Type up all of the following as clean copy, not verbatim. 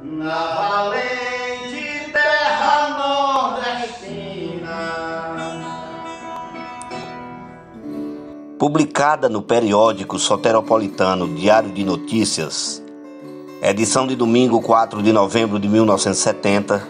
na valente terra nordestina. Publicada no periódico soteropolitano Diário de Notícias, edição de domingo 4 de novembro de 1970,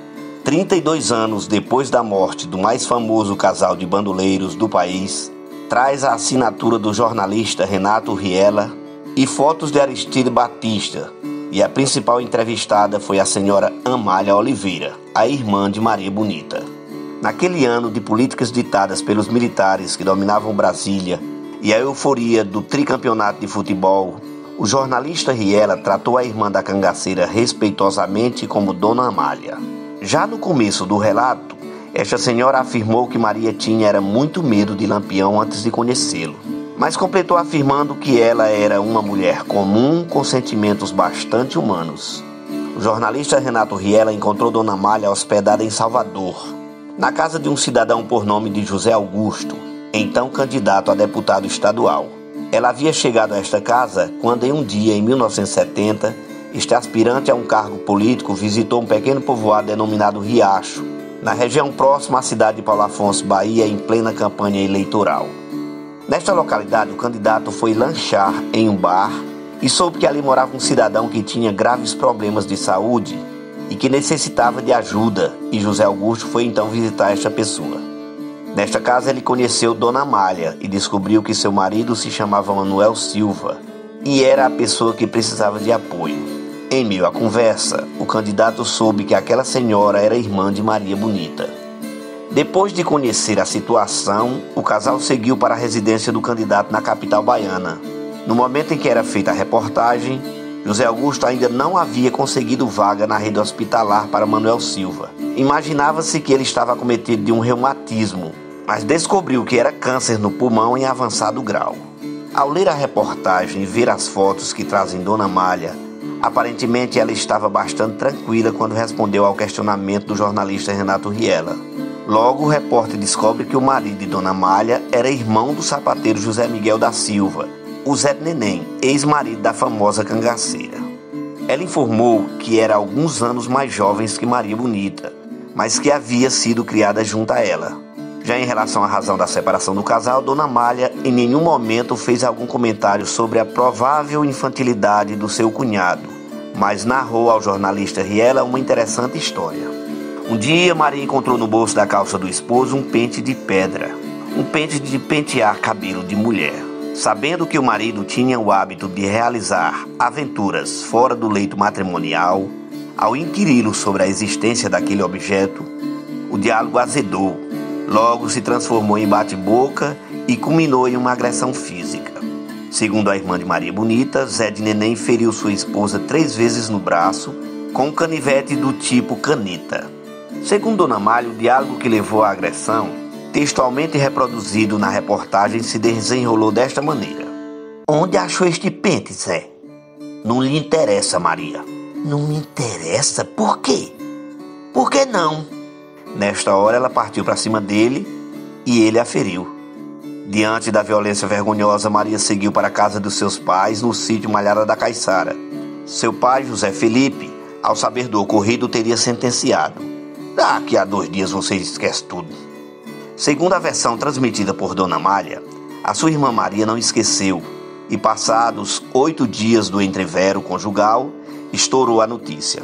32 anos depois da morte do mais famoso casal de bandoleiros do país, traz a assinatura do jornalista Renato Riela e fotos de Aristide Batista, e a principal entrevistada foi a senhora Amália Oliveira, a irmã de Maria Bonita. Naquele ano de políticas ditadas pelos militares que dominavam Brasília e a euforia do tricampeonato de futebol, o jornalista Riela tratou a irmã da cangaceira respeitosamente como Dona Amália. Já no começo do relato, esta senhora afirmou que Maria tinha muito medo de Lampião antes de conhecê-lo, mas completou afirmando que ela era uma mulher comum com sentimentos bastante humanos. O jornalista Renato Riela encontrou Dona Amália hospedada em Salvador, na casa de um cidadão por nome de José Augusto, então candidato a deputado estadual. Ela havia chegado a esta casa quando, em um dia em 1970, este aspirante a um cargo político visitou um pequeno povoado denominado Riacho, na região próxima à cidade de Paulo Afonso, Bahia, em plena campanha eleitoral. Nesta localidade, o candidato foi lanchar em um bar e soube que ali morava um cidadão que tinha graves problemas de saúde e que necessitava de ajuda, e José Augusto foi então visitar esta pessoa. Nesta casa ele conheceu Dona Amália e descobriu que seu marido se chamava Manuel Silva e era a pessoa que precisava de apoio. Em meio à conversa, o candidato soube que aquela senhora era irmã de Maria Bonita. Depois de conhecer a situação, o casal seguiu para a residência do candidato na capital baiana. No momento em que era feita a reportagem, José Augusto ainda não havia conseguido vaga na rede hospitalar para Manuel Silva. Imaginava-se que ele estava acometido de um reumatismo, mas descobriu que era câncer no pulmão em avançado grau. Ao ler a reportagem e ver as fotos que trazem Dona Amália, aparentemente ela estava bastante tranquila quando respondeu ao questionamento do jornalista Renato Riela. Logo, o repórter descobre que o marido de Dona Amália era irmão do sapateiro José Miguel da Silva, o Zé Neném, ex-marido da famosa cangaceira. Ela informou que era alguns anos mais jovem que Maria Bonita, mas que havia sido criada junto a ela. Já em relação à razão da separação do casal, Dona Amália em nenhum momento fez algum comentário sobre a provável infantilidade do seu cunhado, mas narrou ao jornalista Riela uma interessante história. Um dia, Maria encontrou no bolso da calça do esposo um pente de pedra, um pente de pentear cabelo de mulher. Sabendo que o marido tinha o hábito de realizar aventuras fora do leito matrimonial, ao inquiri-lo sobre a existência daquele objeto, o diálogo azedou, logo se transformou em bate-boca e culminou em uma agressão física. Segundo a irmã de Maria Bonita, Zé de Neném feriu sua esposa 3 vezes no braço com um canivete do tipo caneta. Segundo Dona Amália, o diálogo que levou à agressão, textualmente reproduzido na reportagem, se desenrolou desta maneira: "Onde achou este pente, Zé?" "Não lhe interessa, Maria." "Não me interessa? Por quê?" "Por que não?" Nesta hora ela partiu para cima dele e ele a feriu. Diante da violência vergonhosa, Maria seguiu para a casa dos seus pais no sítio Malhada da Caiçara. Seu pai, José Felipe, ao saber do ocorrido, teria sentenciado: "Daqui a 2 dias você esquece tudo." Segundo a versão transmitida por Dona Amália, a sua irmã Maria não esqueceu e, passados 8 dias do entrevero conjugal, estourou a notícia: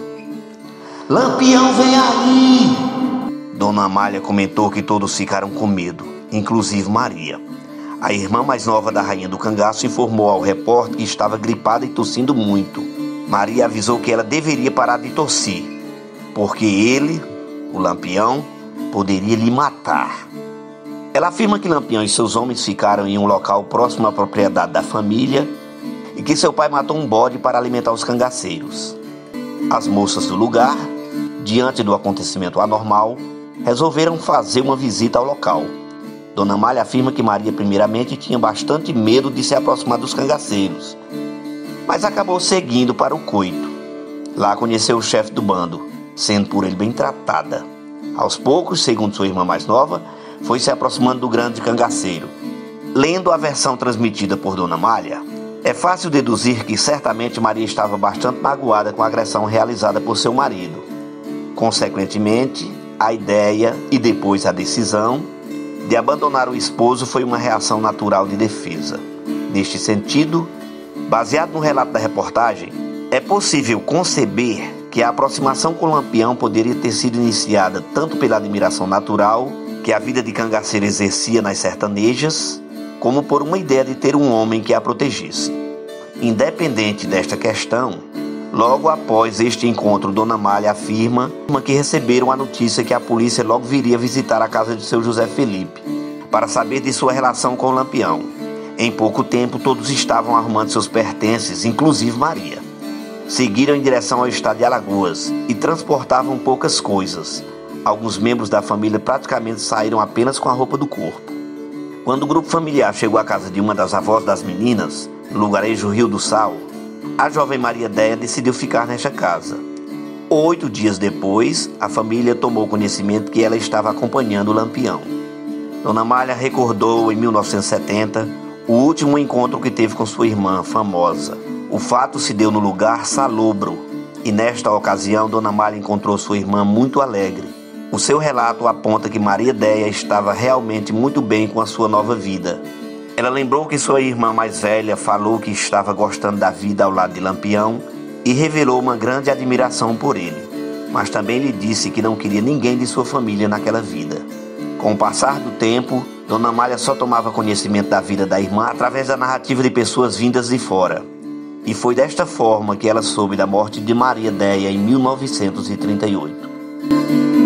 "Lampião vem aí!" Dona Amália comentou que todos ficaram com medo, inclusive Maria. A irmã mais nova da rainha do cangaço informou ao repórter que estava gripada e tossindo muito. Maria avisou que ela deveria parar de tossir, porque ele, o Lampião, poderia lhe matar. Ela afirma que Lampião e seus homens ficaram em um local próximo à propriedade da família e que seu pai matou um bode para alimentar os cangaceiros. As moças do lugar, diante do acontecimento anormal, resolveram fazer uma visita ao local. Dona Amália afirma que Maria primeiramente tinha bastante medo de se aproximar dos cangaceiros, mas acabou seguindo para o coito. Lá conheceu o chefe do bando, sendo por ele bem tratada. Aos poucos, segundo sua irmã mais nova, foi se aproximando do grande cangaceiro. Lendo a versão transmitida por Dona Amália, É fácil deduzir que certamente Maria estava bastante magoada com a agressão realizada por seu marido. Consequentemente, a ideia e depois a decisão de abandonar o esposo foi uma reação natural de defesa. Neste sentido, baseado no relato da reportagem, é possível conceber que a aproximação com Lampião poderia ter sido iniciada tanto pela admiração natural que a vida de cangaceiro exercia nas sertanejas, como por uma ideia de ter um homem que a protegesse. Independente desta questão, logo após este encontro, Dona Amália afirma que receberam a notícia que a polícia logo viria visitar a casa de seu José Felipe para saber de sua relação com o Lampião. Em pouco tempo, todos estavam arrumando seus pertences, inclusive Maria. Seguiram em direção ao estado de Alagoas e transportavam poucas coisas. Alguns membros da família praticamente saíram apenas com a roupa do corpo. Quando o grupo familiar chegou à casa de uma das avós das meninas, no lugarejo Rio do Sal, a jovem Maria Déia decidiu ficar nesta casa. 8 dias depois, a família tomou conhecimento que ela estava acompanhando o Lampião. Dona Amália recordou em 1970 o último encontro que teve com sua irmã famosa. O fato se deu no lugar Salobro e nesta ocasião Dona Amália encontrou sua irmã muito alegre. O seu relato aponta que Maria Déia estava realmente muito bem com a sua nova vida. Ela lembrou que sua irmã mais velha falou que estava gostando da vida ao lado de Lampião e revelou uma grande admiração por ele, mas também lhe disse que não queria ninguém de sua família naquela vida. Com o passar do tempo, Dona Amália só tomava conhecimento da vida da irmã através da narrativa de pessoas vindas de fora. E foi desta forma que ela soube da morte de Maria Déia em 1938.